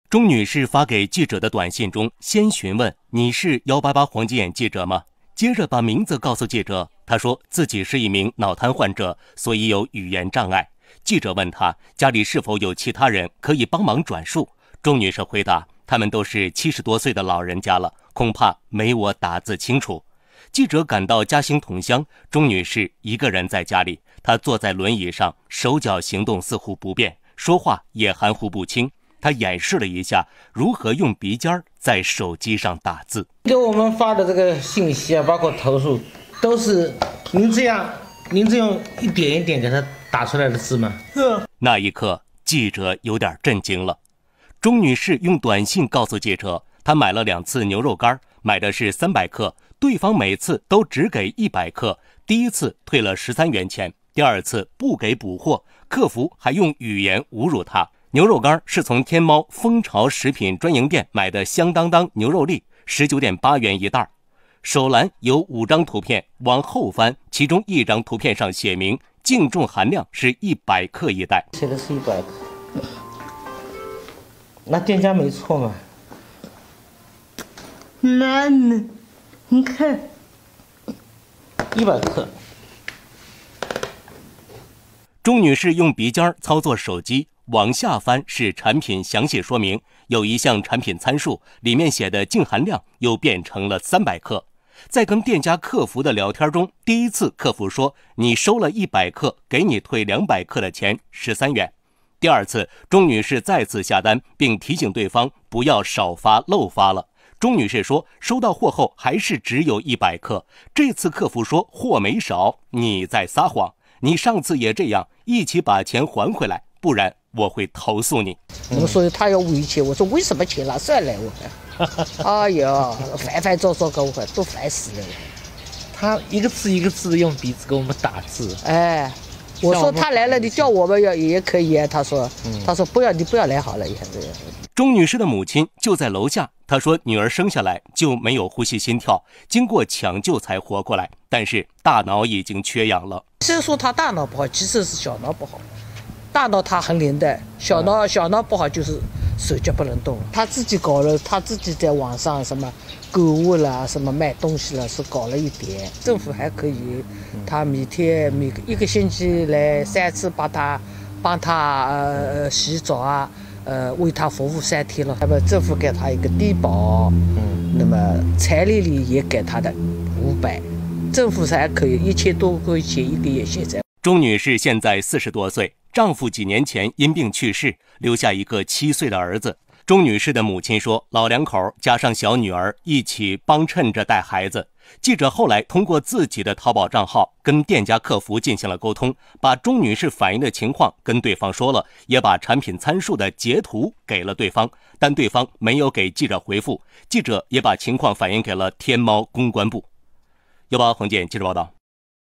钟女士发给记者的短信中，先询问你是188黄金眼记者吗？接着把名字告诉记者，她说自己是一名脑瘫患者，所以有语言障碍。记者问她家里是否有其他人可以帮忙转述，钟女士回答，他们都是70多岁的老人家了，恐怕没我打字清楚。记者赶到嘉兴桐乡，钟女士一个人在家里，她坐在轮椅上，手脚行动似乎不便，说话也含糊不清。他演示了一下如何用鼻尖在手机上打字。 给我们发的这个信息啊，包括投诉，都是您这样一点一点给他打出来的字吗？ 那一刻，记者有点震惊了。钟女士用短信告诉记者，她买了2次牛肉干，买的是300克，对方每次都只给100克，第一次退了13元钱，第二次不给补货，客服还用语言侮辱她。牛肉干是从天猫蜂巢食品专营店买的香当当牛肉粒，19.8元一袋。手栏有5张图片，往后翻，其中1张图片上写明净重含量是100克一袋。 写的是100克，那店家没错嘛？那你看，100克。 钟女士用鼻尖操作手机，往下翻是产品详细说明，有一项产品参数，里面写的净含量又变成了300克。在跟店家客服的聊天中，第一次客服说你收了100克，给你退200克的钱13元。第二次，钟女士再次下单，并提醒对方不要少发漏发了。钟女士说收到货后还是只有100克，这次客服说货没少，你在撒谎，你上次也这样，一起把钱还回来，不然我会投诉你。 所以他要维权，我说为什么钱拿出来来我？哎呀，烦躁躁搞我都烦死了。 他一个字一个字用鼻子给我们打字。 哎，我说他来了，你叫我们也可以。他说不要，你不要来好了，以后这样。 钟女士的母亲就在楼下，她说女儿生下来就没有呼吸心跳，经过抢救才活过来，但是大脑已经缺氧了。 虽然说他大脑不好，其实是小脑不好。大脑他很灵的，小脑不好就是手脚不能动。他自己搞了，他自己在网上什么购物了，什么卖东西了，是搞了一点。政府还可以，他每一个星期来3次帮他洗澡啊，为他服务3天了。那么政府给他一个低保，那么彩礼里也给他的500，政府还可以1000多块钱一个月。现在钟女士现在40多岁。丈夫几年前因病去世，留下一个7岁的儿子。钟女士的母亲说，老两口加上小女儿一起帮衬着带孩子。记者后来通过自己的淘宝账号跟店家客服进行了沟通，把钟女士反映的情况跟对方说了，也把产品参数的截图给了对方，但对方没有给记者回复。记者也把情况反映给了天猫公关部。188黄金记者报道。